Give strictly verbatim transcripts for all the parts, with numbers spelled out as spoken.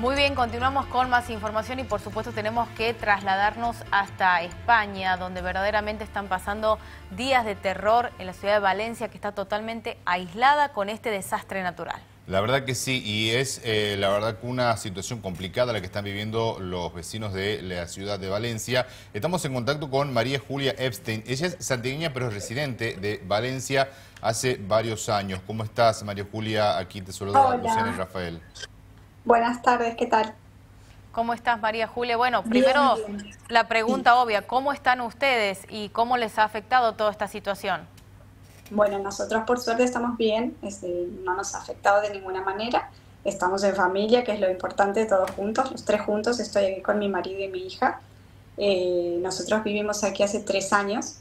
Muy bien, continuamos con más información y por supuesto tenemos que trasladarnos hasta España, donde verdaderamente están pasando días de terror en la ciudad de Valencia, que está totalmente aislada con este desastre natural. La verdad que sí, y es eh, la verdad que una situación complicada la que están viviendo los vecinos de la ciudad de Valencia. Estamos en contacto con María Julia Epstein. Ella es santiagueña pero es residente de Valencia hace varios años. ¿Cómo estás, María Julia? Aquí te saluda Luciana y Rafael. Buenas tardes, ¿qué tal? ¿Cómo estás, María Julia? Bueno, primero bien, bien. la pregunta obvia, ¿cómo están ustedes y cómo les ha afectado toda esta situación? Bueno, nosotros por suerte estamos bien, este, no nos ha afectado de ninguna manera. Estamos en familia, que es lo importante, todos juntos, los tres juntos. Estoy aquí con mi marido y mi hija. Eh, nosotros vivimos aquí hace tres años,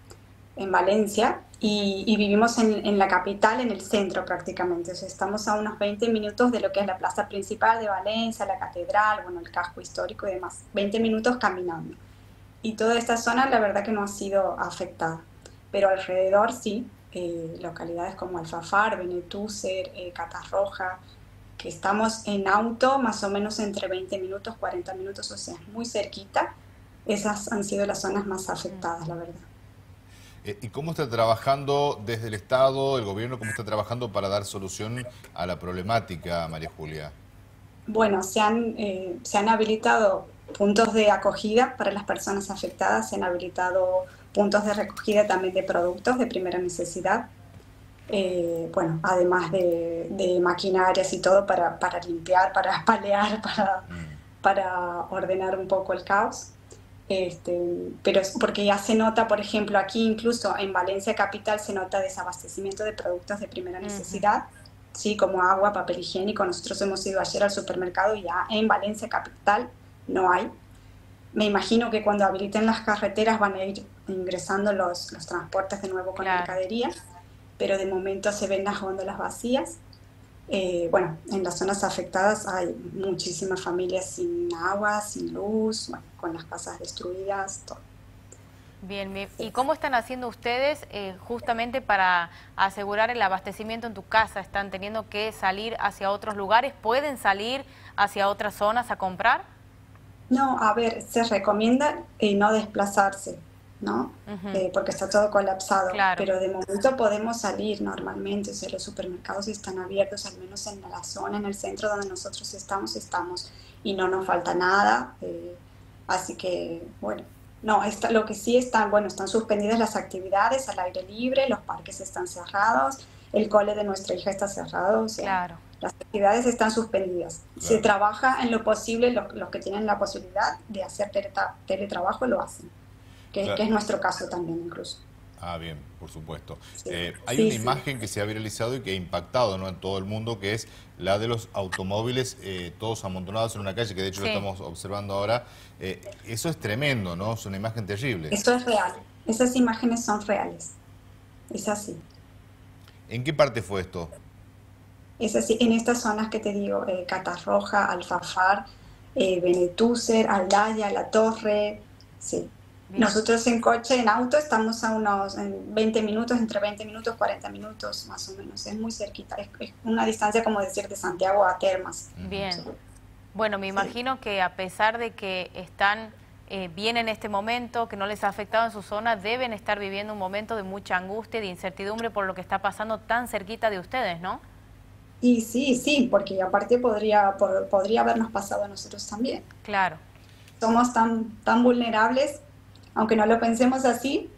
en Valencia, y, y vivimos en, en la capital, en el centro prácticamente. O sea, estamos a unos veinte minutos de lo que es la plaza principal de Valencia, la catedral, bueno, el casco histórico y demás. veinte minutos caminando. Y toda esta zona la verdad que no ha sido afectada. Pero alrededor sí, eh, localidades como Alfafar, Benetúser, eh, Catarroja, que estamos en auto más o menos entre veinte minutos, cuarenta minutos, o sea, muy cerquita. Esas han sido las zonas más afectadas, la verdad. ¿Y cómo está trabajando desde el Estado, el gobierno, cómo está trabajando para dar solución a la problemática, María Julia? Bueno, se han, eh, se han habilitado puntos de acogida para las personas afectadas, se han habilitado puntos de recogida también de productos de primera necesidad, eh, bueno, además de, de maquinarias y todo para, para limpiar, para palear, para, Mm. para ordenar un poco el caos. Este, pero es porque ya se nota, por ejemplo, aquí incluso en Valencia capital se nota desabastecimiento de productos de primera necesidad, uh-huh. sí, como agua, papel higiénico. Nosotros hemos ido ayer al supermercado y ya en Valencia capital no hay. Me imagino que cuando habiliten las carreteras van a ir ingresando los, los transportes de nuevo con claro. mercadería, pero de momento se ven las góndolas vacías. Eh, bueno, en las zonas afectadas hay muchísimas familias sin agua, sin luz, bueno, con las casas destruidas, todo. Bien, bien. ¿Y cómo están haciendo ustedes eh, justamente para asegurar el abastecimiento en tu casa? ¿Están teniendo que salir hacia otros lugares? ¿Pueden salir hacia otras zonas a comprar? No, a ver, se recomienda eh, no desplazarse, ¿no? Uh-huh. eh, porque está todo colapsado, claro. Pero de momento podemos salir normalmente, o sea, los supermercados están abiertos, al menos en la zona, en el centro donde nosotros estamos, estamos, y no nos falta nada, eh, así que, bueno, no, está, lo que sí están, bueno, están suspendidas las actividades al aire libre, los parques están cerrados, el cole de nuestra hija está cerrado, o sea, claro. Las actividades están suspendidas. Claro. Se trabaja en lo posible, los, los que tienen la posibilidad de hacer teletra- teletrabajo lo hacen. Que, claro. que es nuestro caso también incluso. Ah, bien, por supuesto. Sí. Eh, hay sí, una sí. imagen que se ha viralizado y que ha impactado, ¿no?, en todo el mundo, que es la de los automóviles eh, todos amontonados en una calle, que de hecho sí. lo estamos observando ahora. Eh, eso es tremendo, ¿no? Es una imagen terrible. Eso es real. Esas imágenes son reales. Es así. ¿En qué parte fue esto? Es así, en estas zonas que te digo, eh, Catarroja, Alfafar, eh, Benetúser, Aldaya, La Torre, sí. Bien. Nosotros en coche, en auto, estamos a unos en veinte minutos, entre veinte minutos, cuarenta minutos más o menos. Es muy cerquita, es, es una distancia como decir de Santiago a Termas. Bien. Sí. Bueno, me imagino sí. que a pesar de que están eh, bien en este momento, que no les ha afectado en su zona, deben estar viviendo un momento de mucha angustia y de incertidumbre por lo que está pasando tan cerquita de ustedes, ¿no? Y sí, sí, porque aparte podría, por, podría habernos pasado a nosotros también. Claro. Somos tan, tan vulnerables. Aunque no lo pensemos así,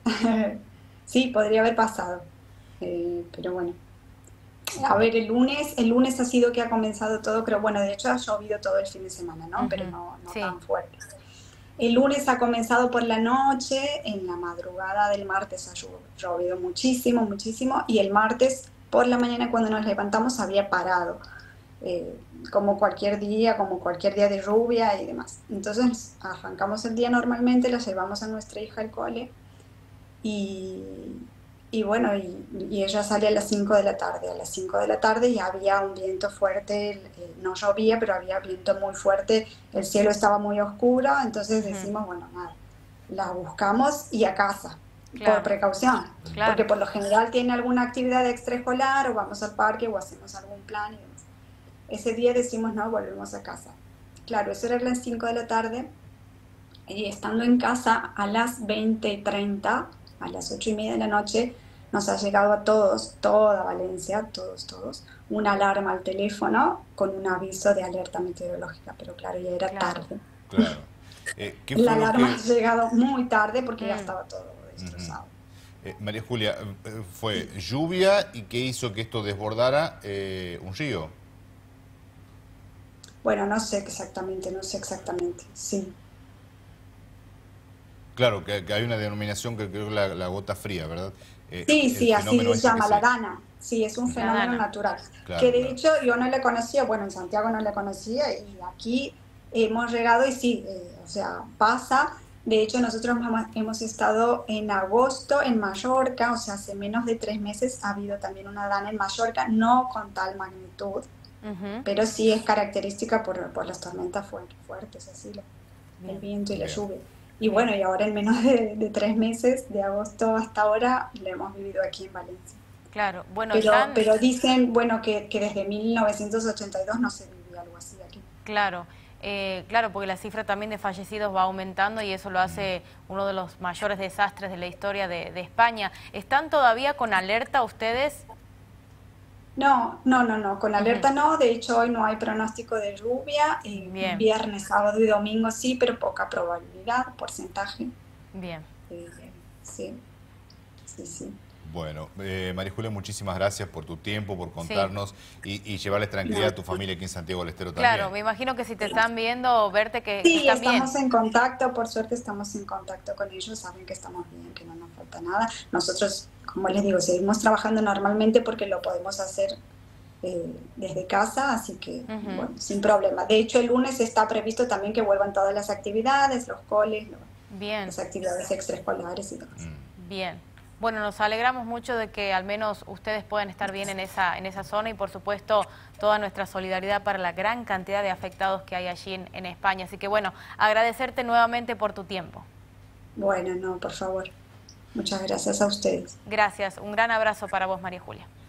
sí, podría haber pasado. Eh, pero bueno, a ver, el lunes, el lunes ha sido que ha comenzado todo, creo, bueno, de hecho ha llovido todo el fin de semana, ¿no? Uh-huh. Pero no, no sí. tan fuerte. El lunes ha comenzado por la noche, en la madrugada del martes ha llovido muchísimo, muchísimo, y el martes por la mañana cuando nos levantamos había parado. Eh, como cualquier día, como cualquier día de lluvia y demás. Entonces arrancamos el día normalmente, la llevamos a nuestra hija al cole y, y bueno, y, y ella sale a las cinco de la tarde. A las cinco de la tarde ya había un viento fuerte, eh, no llovía, pero había viento muy fuerte, el cielo estaba muy oscuro, entonces decimos, uh-huh. bueno, nada, la buscamos y a casa. Claro. Por precaución, claro. Porque por lo general tiene alguna actividad extraescolar o vamos al parque o hacemos algún plan y demás. ese día decimos, no, volvemos a casa. Claro, eso era a las cinco de la tarde, y estando en casa a las veinte y treinta, a las ocho y media de la noche, nos ha llegado a todos, toda Valencia, todos, todos, una alarma al teléfono con un aviso de alerta meteorológica, pero claro, ya era Claro. tarde. Claro. Eh, ¿qué La fue lo alarma que...? ha llegado muy tarde porque ya Mm. estaba todo Ujú. destrozado. Eh, María Julia, eh, ¿fue lluvia y qué hizo que esto desbordara eh, un río? Bueno, no sé exactamente, no sé exactamente, sí. Claro, que, que hay una denominación que creo que la, la gota fría, ¿verdad? Eh, Sí, el sí, así fenómeno se este que llama la se... dana. Sí, es un La fenómeno Dana. natural. Que Claro, de claro. hecho yo no le conocía, bueno, en Santiago no le conocía y aquí hemos llegado y sí, eh, o sea, pasa. De hecho, nosotros hemos hemos estado en agosto en Mallorca, o sea, hace menos de tres meses ha habido también una dana en Mallorca, no con tal magnitud, Ujú. pero sí es característica por, por las tormentas fuer- fuertes, así, la- el Bien, viento y la Bien. lluvia. Y bien. bueno, y ahora en menos de, de tres meses, de agosto hasta ahora, lo hemos vivido aquí en Valencia. Claro. Bueno, Pero, están... pero dicen, bueno, que, que desde mil novecientos ochenta y dos no se vivió algo así aquí. Claro, eh, claro, porque la cifra también de fallecidos va aumentando y eso lo hace uno de los mayores desastres de la historia de, de España. ¿Están todavía con alerta ustedes? No, no, no, no, con Ujú. alerta no. De hecho, hoy no hay pronóstico de lluvia. Eh, Bien, viernes, sábado y domingo sí, pero poca probabilidad, porcentaje. bien. Eh, sí, sí, sí. Bueno, eh, María Julia, muchísimas gracias por tu tiempo, por Sí, contarnos y, y llevarles tranquilidad a No. tu familia aquí en Santiago del Estero claro, también. me imagino que si te están viendo, verte que, que Sí, están bien. estamos en contacto, por suerte estamos en contacto con ellos, saben que estamos bien, que no nos falta nada. Nosotros, como les digo, seguimos trabajando normalmente porque lo podemos hacer eh, desde casa, así que, Ujú. bueno, sin problema. De hecho, el lunes está previsto también que vuelvan todas las actividades, los coles, lo- Bien, las actividades extraescolares y demás. Mm. bien. Bueno, nos alegramos mucho de que al menos ustedes puedan estar bien en esa, en esa zona y por supuesto toda nuestra solidaridad para la gran cantidad de afectados que hay allí en, en España. Así que bueno, agradecerte nuevamente por tu tiempo. Bueno, no, por favor. Muchas gracias a ustedes. Gracias, un gran abrazo para vos, María Julia.